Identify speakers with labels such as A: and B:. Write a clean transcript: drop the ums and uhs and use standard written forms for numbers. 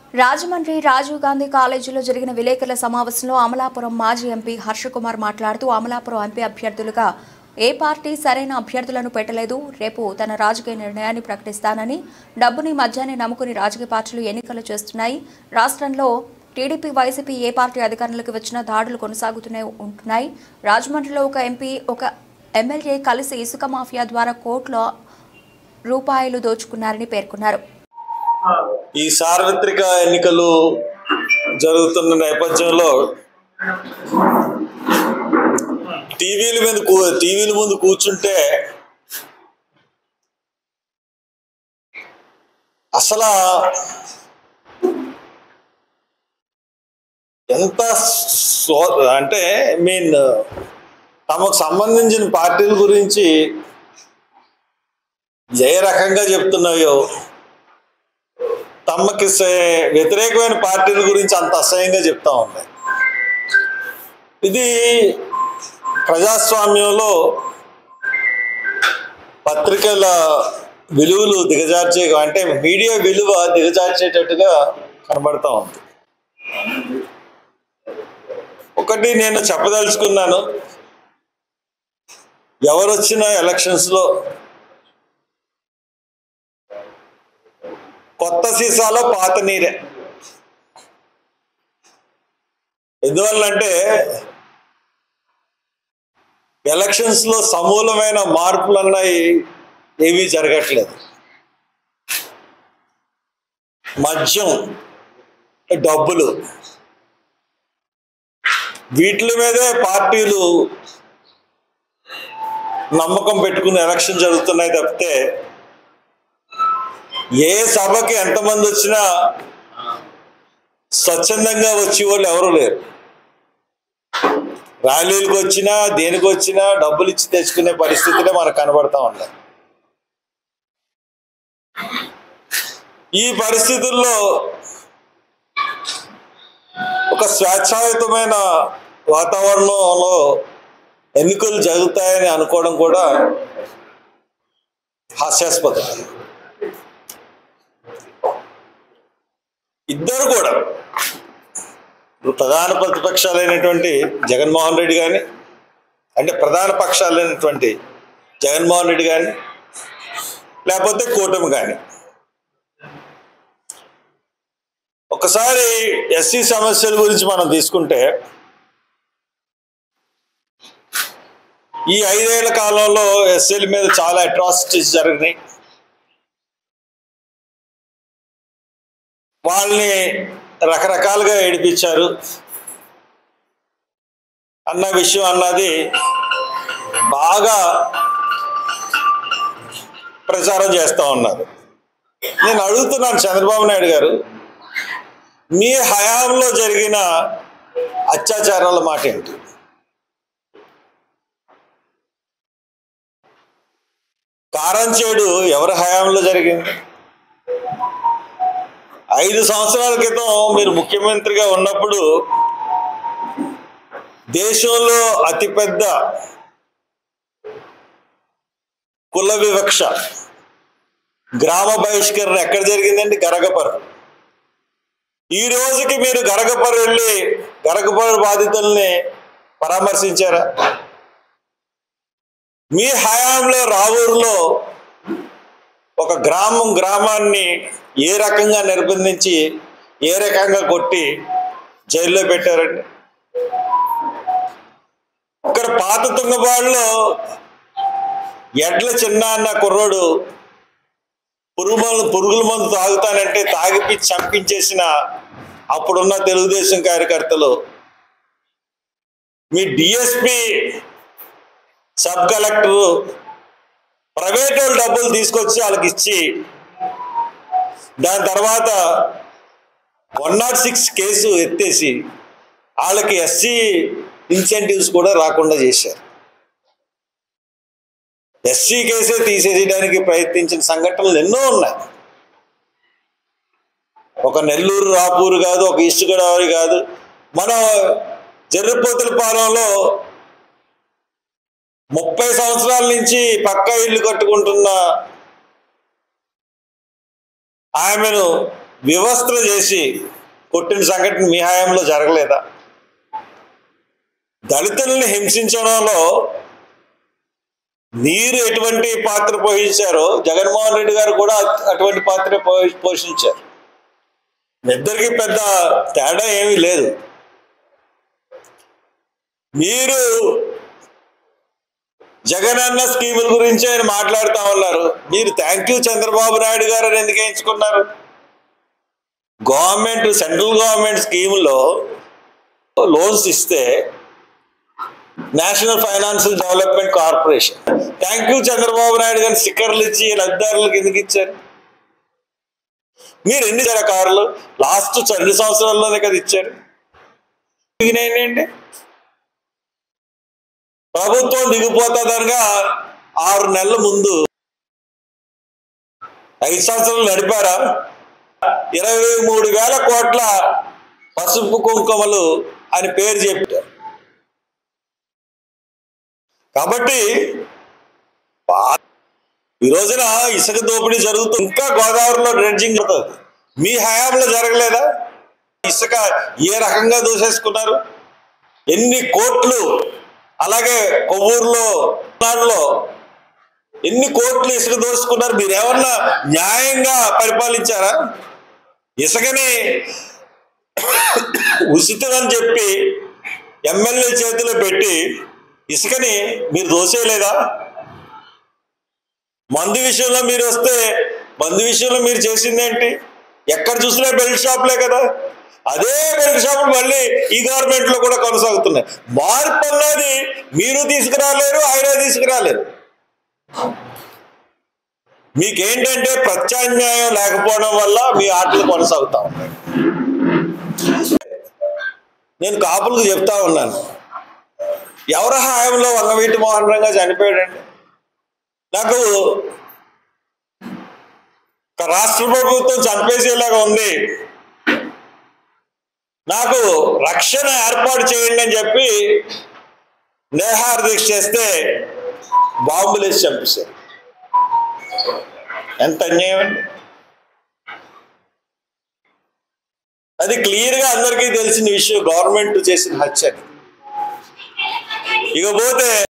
A: రాజమండ్రి రాజీవ్ గాంధీ కాలేజీలో జరిగిన విలేకరుల సమావేశంలో అమలాపురం మాజీ ఎంపీ హర్షకుమార్ మాట్లాడుతూ అమలాపురం ఎంపీ అభ్యర్థులుగా ఏ పార్టీ సరైన అభ్యర్థులను పెట్టలేదు, రేపు తన రాజకీయ నిర్ణయాన్ని ప్రకటిస్తానని, డబ్బుని మద్యాన్ని నమ్ముకుని రాజకీయ పార్టీలు ఎన్నికలు చేస్తున్నాయి. రాష్ట్రంలో టీడీపీ వైసీపీ ఏ పార్టీ అధికారంలోకి వచ్చినా దాడులు కొనసాగుతూనే ఉంటున్నాయి. రాజమండ్రిలో ఒక ఎంపీ ఒక ఎమ్మెల్యే కలిసి ఇసుక మాఫియా ద్వారా కోట్ల రూపాయలు దోచుకున్నారని పేర్కొన్నారు.
B: ఈ సార్వత్రిక ఎన్నికలు జరుగుతున్న నేపథ్యంలో టీవీల ముందు కూర్చుంటే అసలు ఎంత అంటే తమకు సంబంధించిన పార్టీల గురించి ఏ రకంగా చెప్తున్నాయో, తమకి వ్యతిరేకమైన పార్టీల గురించి అంత అసహ్యంగా చెప్తా ఉన్నాయి. ఇది ప్రజాస్వామ్యంలో పత్రికల విలువలు దిగజార్చే, అంటే మీడియా విలువ దిగజార్చేటట్టుగా కనబడతా ఉంది. ఒకటి నేను చెప్పదలుచుకున్నాను, ఎవరు వచ్చిన ఎలక్షన్స్లో కొత్త సీసాలో పాత నీరే. ఎందువల్లంటే ఎలక్షన్స్లో సమూలమైన మార్పులు అన్నాయి ఏమీ జరగట్లేదు. మద్యం, డబ్బులు, వీటి మీదే పార్టీలు నమ్మకం పెట్టుకుని ఎలక్షన్ జరుగుతున్నాయి తప్పితే ఏ సభకి ఎంతమంది వచ్చినా స్వచ్ఛందంగా వచ్చే వాళ్ళు ఎవరు లేరు. ర్యాలీలకు వచ్చినా దేనికి వచ్చినా డబ్బులు ఇచ్చి తెచ్చుకునే పరిస్థితులే మనకు కనబడతా ఉన్నాయి. ఈ పరిస్థితుల్లో ఒక స్వేచ్ఛాయుతమైన వాతావరణంలో ఎన్నికలు జరుగుతాయని అనుకోవడం కూడా హాస్యాస్పదం. ఇద్దరు కూడా ప్రధాన ప్రతిపక్షాలైనటువంటి జగన్మోహన్ రెడ్డి కానీ, అంటే ప్రధాన పక్షాలైనటువంటి జగన్మోహన్ రెడ్డి కానీ, లేకపోతే కూటమి కానీ, ఒకసారి ఎస్సీ సమస్యల గురించి మనం తీసుకుంటే ఈ 5 ఏళ్ల కాలంలో ఎస్సీల మీద చాలా అట్రాసిటీస్ జరిగినాయి. వాళ్ళని రకరకాలుగా ఏడిపించారు అన్న విషయం అన్నది బాగా ప్రచారం చేస్తూ ఉన్నారు. నేను అడుగుతున్నాను, చంద్రబాబు నాయుడు గారు, మీ హయాంలో జరిగిన అత్యాచారాల మాట ఏంటి? కారంచేడు ఎవరి హయాంలో జరిగింది? 5 సంవత్సరాల క్రితం మీరు ముఖ్యమంత్రిగా ఉన్నప్పుడు దేశంలో అతిపెద్ద కుల వివక్ష, గ్రామ బహిష్కరణ ఎక్కడ జరిగిందండి? గరగపర్రు. ఈ రోజుకి మీరు గరగపర్రు వెళ్ళి గరగపర్రు బాధితుల్ని పరామర్శించారా? మీ హయాంలో రావూరులో ఒక గ్రామాన్ని ఏ రకంగా నిర్బంధించి ఏ రకంగా కొట్టి జైల్లో పెట్టారండి? ఇక్కడ పాత తుంగబాడులో ఎడ్ల చిన్న అన్న కుర్రోడు పురుగుల మందు తాగుతానంటే తాగిపి చంపించేసిన అప్పుడున్న తెలుగుదేశం కార్యకర్తలు, మీ డిఎస్పి, సబ్ కలెక్టరు ప్రైవేట్ వాళ్ళు డబ్బులు తీసుకొచ్చి వాళ్ళకి ఇచ్చి దాని తర్వాత 106 కేసు ఎత్తేసి వాళ్ళకి ఎస్సీ ఇన్సెంటివ్స్ కూడా రాకుండా చేశారు. ఎస్సీ కేసే తీసేయడానికి ప్రయత్నించిన సంఘటనలు ఎన్నో ఉన్నాయి. ఒక నెల్లూరు, రాపూరు కాదు, ఒక ఈస్ట్ గోదావరి కాదు, మన జర్రిపోతులపాలెంలో 30 సంవత్సరాల నుంచి పక్కా ఇల్లు కట్టుకుంటున్న ఆమెను వ్యవస్థలు చేసి కొట్టిన సంఘటన మీ హయాంలో జరగలేదా? దళితుల్ని హింసించడంలో మీరు ఎటువంటి పాత్ర పోషించారో జగన్మోహన్ రెడ్డి గారు కూడా అటువంటి పాత్ర పోషించారు. ఇద్దరికి పెద్ద తేడా ఏమీ లేదు. మీరు జగనన్న స్కీముల గురించి ఆయన మాట్లాడుతూ ఉన్నారు. మీరు థ్యాంక్ యూ చంద్రబాబు నాయుడు గారు అని ఎందుకు ఎంచుకున్నారు? గవర్నమెంట్, సెంట్రల్ గవర్నమెంట్ స్కీములో లోన్స్ ఇస్తే national financial development corporation thank you Chandrababu Naidu గారిని స్టిక్కర్లు ఇచ్చి లబ్ధిదారులకు ఎందుకు ఇచ్చారు? మీరు ఎన్ని కార్లు లాస్ట్ 2 సంవత్సరాల్లోనే కదా ఇచ్చారు. ఏంటి ప్రభుత్వం దిగిపోతుందనగా 6 నెలల ముందు 5 సంవత్సరాలు నడిపారా? 23,000 కోట్ల పసుపు కుంకుమలు అని పేరు చెప్పారు. కాబట్టి ఈ రోజున ఇసుక దోపిడీ జరుగుతుంది. ఇంకా గోదావరిలో డ్రెడ్జింగ్ జరుగుతుంది. మీ హయాంలో జరగలేదా? ఇసుక ఏ రకంగా దోసేసుకున్నారు? ఎన్ని కోట్లు, అలాగే కొవ్వూరులో ఎన్ని కోట్లు ఇసుక దోసుకున్నారు? మీరు ఏమన్నా న్యాయంగా పరిపాలించారా? ఇసుకని ఉచితం అని చెప్పి ఎమ్మెల్యే చేతిలో పెట్టి ఇసుకని మీరు దోసేయలేదా? మందు విషయంలో మీరు వస్తే మందు విషయంలో మీరు చేసిందేంటి? ఎక్కడ చూసినా బెల్ట్ షాపులే కదా. అదే బెల్ట్ షాపులు మళ్ళీ ఈ గవర్నమెంట్ లో కూడా కొనసాగుతున్నాయి. మార్పు అన్నది మీరు తీసుకురాలేరు, ఆయన తీసుకురాలేరు. మీకేంటంటే ప్రత్యామ్నాయం లేకపోవడం వల్ల మీ ఆటలు కొనసాగుతా ఉన్నాయి. నేను కాపులకు చెప్తా ఉన్నాను, ఎవరి హాయంలో వంగవీటి మోహన్ రంగా చనిపోయాడండి? నాకు రాష్ట్ర ప్రభుత్వం చంపేసేలాగా ఉంది, నాకు రక్షణ ఏర్పాటు చేయండి అని చెప్పి నిరాహార దీక్ష చేస్తే బాంబులేసి చంపేశారు. ఎంత అన్యాయం అండి! అది క్లియర్గా అందరికీ తెలిసిన విషయం, గవర్నమెంట్ చేసిన హత్య. ఇకపోతే